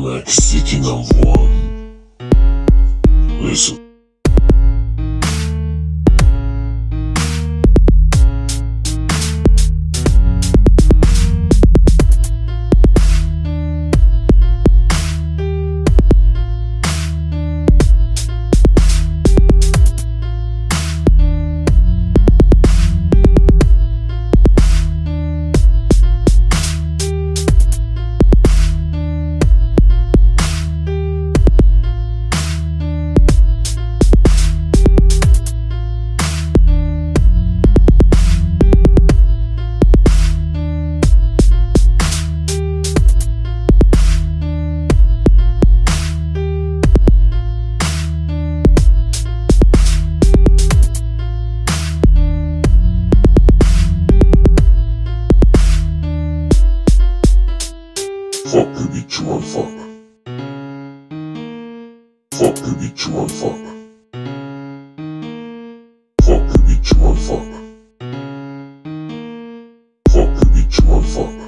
like sitting on one. Listen. Fuck the bitch you wanna fuck. Fuck the bitch you wanna fuck. Fuck the bitch you wanna fuck. Fuck the bitch you wanna fuck.